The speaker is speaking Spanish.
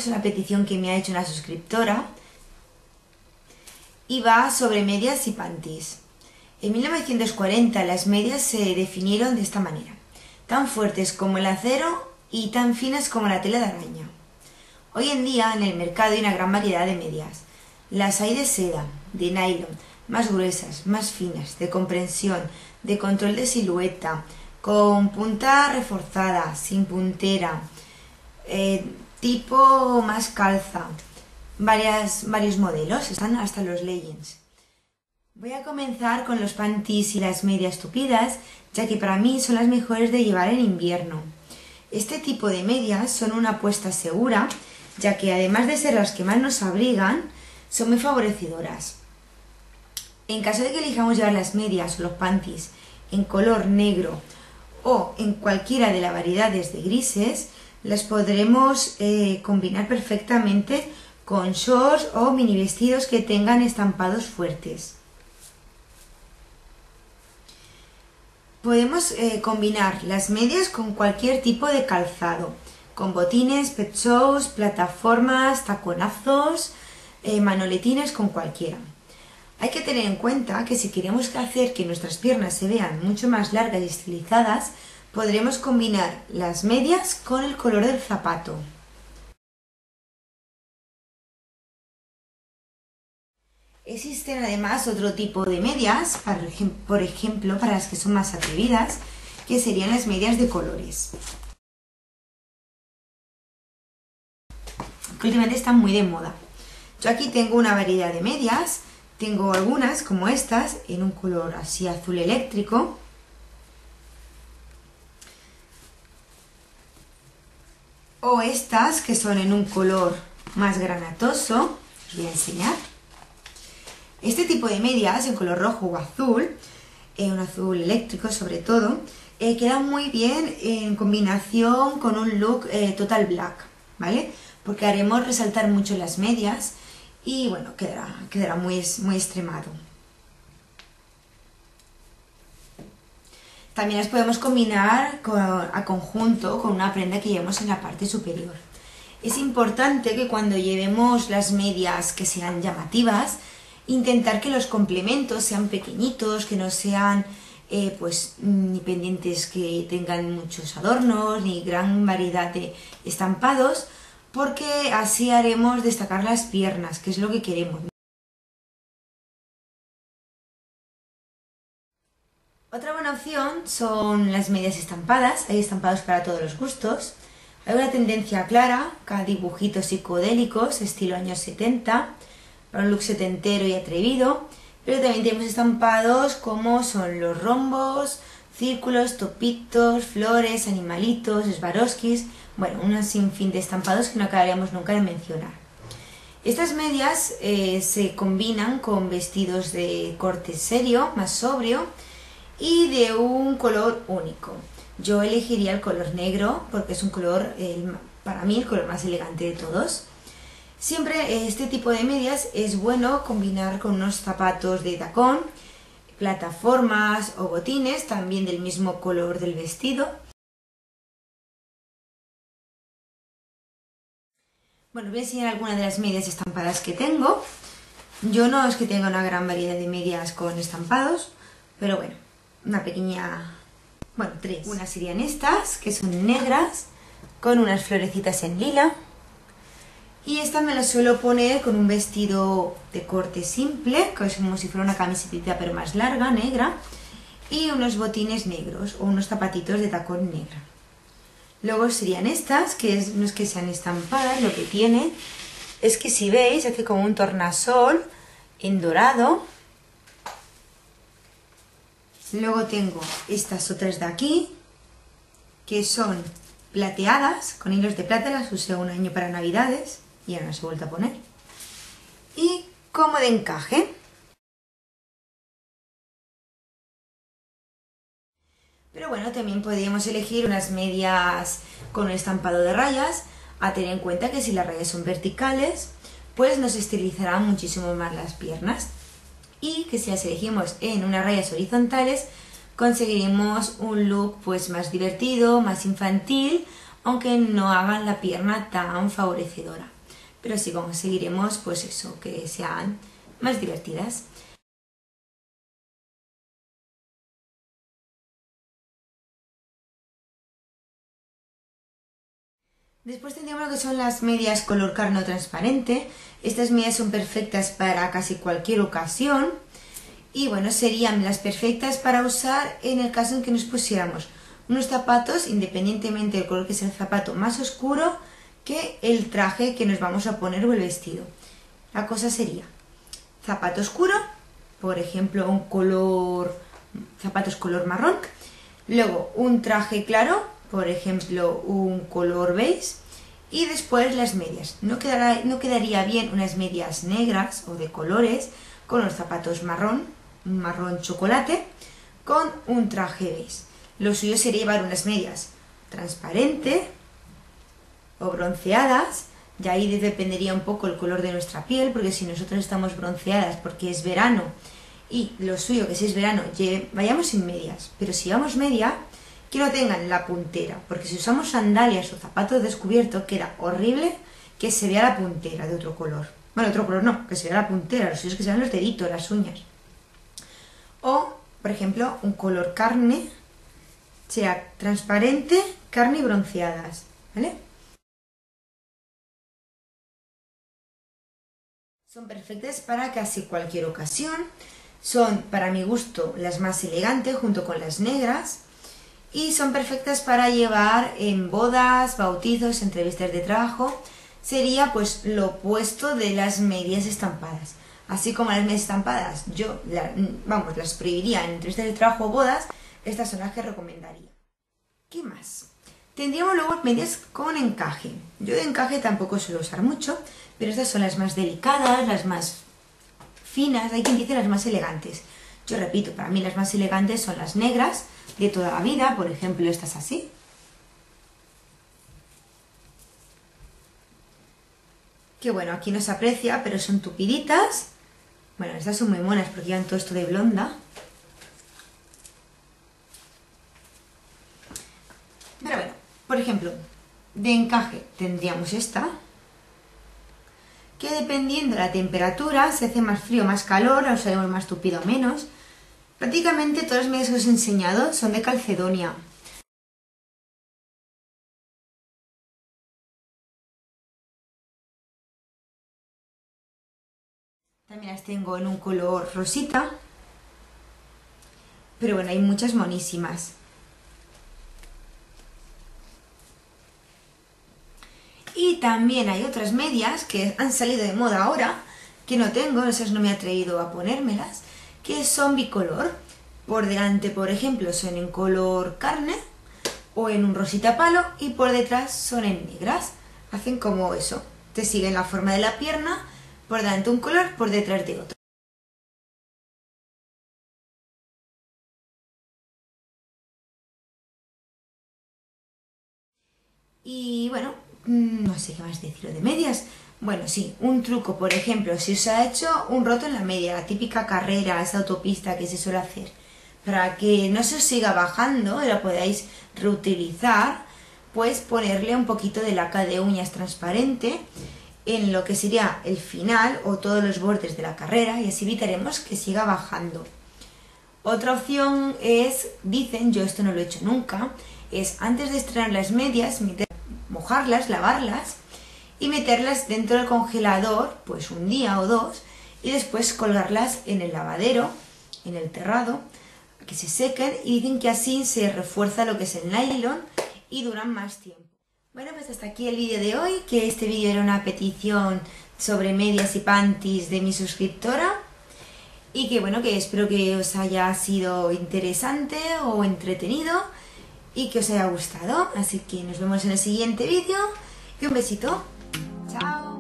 es una petición que me ha hecho una suscriptora y va sobre medias y panties. En 1940 las medias se definieron de esta manera: tan fuertes como el acero y tan finas como la tela de araña. Hoy en día en el mercado hay una gran variedad de medias. Las hay de seda, de nylon, más gruesas, más finas, de compresión, de control de silueta, con punta reforzada, sin puntera, tipo más calza, varios modelos, están hasta los leggings. Voy a comenzar con los panties y las medias tupidas, ya que para mí son las mejores de llevar en invierno. Este tipo de medias son una apuesta segura, ya que además de ser las que más nos abrigan, son muy favorecedoras. En caso de que elijamos llevar las medias o los panties en color negro o en cualquiera de las variedades de grises, las podremos combinar perfectamente con shorts o mini vestidos que tengan estampados fuertes. Podemos combinar las medias con cualquier tipo de calzado, con botines, pet shows, plataformas, taconazos, manoletines, con cualquiera. Hay que tener en cuenta que si queremos hacer que nuestras piernas se vean mucho más largas y estilizadas, podremos combinar las medias con el color del zapato. Existen además otro tipo de medias, por ejemplo, para las que son más atrevidas, que serían las medias de colores, que últimamente están muy de moda. Yo aquí tengo una variedad de medias, tengo algunas como estas, en un color así azul eléctrico, o estas que son en un color más granatoso, os voy a enseñar. Este tipo de medias en color rojo o azul, un azul eléctrico sobre todo, quedan muy bien en combinación con un look total black, ¿vale? Porque haremos resaltar mucho las medias y bueno, quedará muy extremado. También las podemos combinar a conjunto con una prenda que llevemos en la parte superior. Es importante que cuando llevemos las medias que sean llamativas, intentar que los complementos sean pequeñitos, que no sean ni pendientes que tengan muchos adornos, ni gran variedad de estampados, porque así haremos destacar las piernas, que es lo que queremos. Otra buena opción son las medias estampadas. Hay estampados para todos los gustos. Hay una tendencia clara, con dibujitos psicodélicos, estilo años 70, para un look setentero y atrevido, pero también tenemos estampados como son los rombos, círculos, topitos, flores, animalitos, Swarovskis, bueno, un sinfín de estampados que no acabaríamos nunca de mencionar. Estas medias se combinan con vestidos de corte serio, más sobrio y de un color único. Yo elegiría el color negro porque es un color, para mí, el color más elegante de todos. Siempre este tipo de medias es bueno combinar con unos zapatos de tacón, plataformas o botines, también del mismo color del vestido. Bueno, voy a enseñar algunas de las medias estampadas que tengo. Yo no es que tenga una gran variedad de medias con estampados, pero bueno, una pequeña... Bueno, tres. Unas serían estas, que son negras, con unas florecitas en lila. Y esta me la suelo poner con un vestido de corte simple, que es como si fuera una camiseta pero más larga, negra, y unos botines negros o unos zapatitos de tacón negra. Luego serían estas, que no es que sean estampadas, lo que tiene es que si veis hace como un tornasol en dorado. Luego tengo estas otras de aquí, que son plateadas, con hilos de plata, las usé un año para navidades y ahora las he vuelto a poner. Y como de encaje. Pero bueno, también podríamos elegir unas medias con un estampado de rayas, a tener en cuenta que si las rayas son verticales, pues nos estilizarán muchísimo más las piernas. Y que si las elegimos en unas rayas horizontales, conseguiremos un look pues más divertido, más infantil, aunque no hagan la pierna tan favorecedora. pero sí conseguiremos pues eso, que sean más divertidas. Después tendríamos lo que son las medias color carne o transparente. Estas medias son perfectas para casi cualquier ocasión. Y bueno, serían las perfectas para usar en el caso en que nos pusiéramos unos zapatos, independientemente del color que sea el zapato, más oscuro que el traje que nos vamos a poner o el vestido. La cosa sería zapato oscuro, por ejemplo zapatos color marrón, luego un traje claro, por ejemplo un color beige, y después las medias. No quedaría bien unas medias negras o de colores con los zapatos marrón chocolate, con un traje beige. Lo suyo sería llevar unas medias transparente o bronceadas, y ahí dependería un poco el color de nuestra piel, porque si nosotros estamos bronceadas porque es verano, y lo suyo que si es verano vayamos sin medias, pero si llevamos media, que no tengan la puntera, porque si usamos sandalias o zapatos descubiertos queda horrible que se vea la puntera de otro color. Bueno, otro color no, que se vea la puntera, lo suyo es que se vean los deditos, las uñas. O, por ejemplo, un color carne, sea transparente, carne y bronceadas, ¿vale? Son perfectas para casi cualquier ocasión. Son, para mi gusto, las más elegantes junto con las negras. Y son perfectas para llevar en bodas, bautizos, entrevistas de trabajo. Sería pues lo opuesto de las medias estampadas. Así como las medias estampadas yo las prohibiría en entrevistas de trabajo o bodas, estas son las que recomendaría. ¿Qué más? Tendríamos luego medias con encaje. Yo de encaje tampoco suelo usar mucho, pero estas son las más delicadas, las más finas, hay quien dice las más elegantes. Yo repito, para mí las más elegantes son las negras de toda la vida, por ejemplo estas así. Que bueno, aquí no se aprecia, pero son tupiditas. Bueno, estas son muy monas porque llevan todo esto de blonda. Pero bueno, por ejemplo, de encaje tendríamos esta, que dependiendo de la temperatura, se hace más frío o más calor, la usaremos más tupido o menos. Prácticamente todas las medias que os he enseñado son de Calcedonia. También las tengo en un color rosita, pero bueno, hay muchas monísimas. Y también hay otras medias que han salido de moda ahora, que no tengo, esas no me he atrevido a ponérmelas, que son bicolor. Por delante, por ejemplo, son en color carne o en un rosita palo, y por detrás son en negras. Hacen como eso, te siguen la forma de la pierna, por delante un color, por detrás de otro. Y bueno, no sé qué más decirlo de medias. Bueno, sí, un truco, por ejemplo, si os ha hecho un roto en la media, la típica carrera, esa autopista que se suele hacer, para que no se os siga bajando y la podáis reutilizar, pues ponerle un poquito de laca de uñas transparente en lo que sería el final o todos los bordes de la carrera, y así evitaremos que siga bajando. Otra opción es, dicen, yo esto no lo he hecho nunca, es antes de estrenar las medias, mojarlas, lavarlas y meterlas dentro del congelador pues un día o dos, y después colgarlas en el lavadero, en el terrado, que se sequen, y dicen que así se refuerza lo que es el nylon y duran más tiempo. Bueno, pues hasta aquí el vídeo de hoy, que este vídeo era una petición sobre medias y panties de mi suscriptora, y que bueno, que espero que os haya sido interesante o entretenido y que os haya gustado. Así que nos vemos en el siguiente vídeo y un besito. Chao.